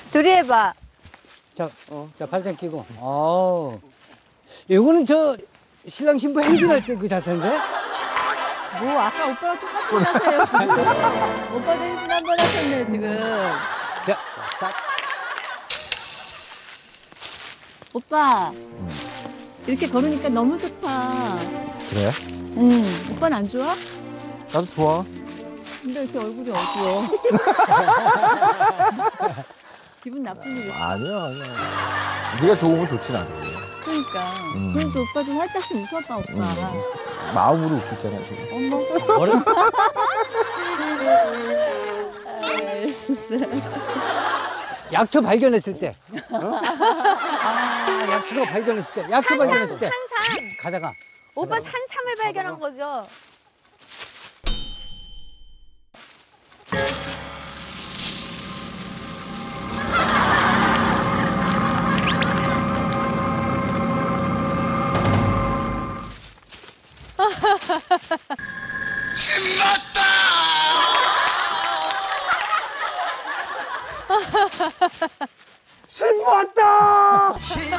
둘이 해봐. 자, 자 발장 끼고. 이거는 저 신랑 신부 행진할 때 그 자세인데? 뭐 아까 오빠랑 똑같은 자세예요 지금. 오빠도 행진 한 번 하셨네요 지금. 자, 딱. 오빠 이렇게 걸으니까 너무 좋다. 그래? 오빠는 안 좋아? 나도 좋아. 근데 이렇게 얼굴이 어두워. 기분 나쁜 일이야. 아니야. 네가 좋으면 좋진 않아. 그러니까. 그래도 오빠 좀 살짝씩 웃어봐 오빠. 마음으로 웃겼잖아 지금. 어머. 뭐라? 아, 진짜. 약초 발견했을 때. 약초가 발견했을 때. 약초 발견했을 때. 산삼. 가다가. 오빠 산삼을 발견한 거죠? 신부 왔다!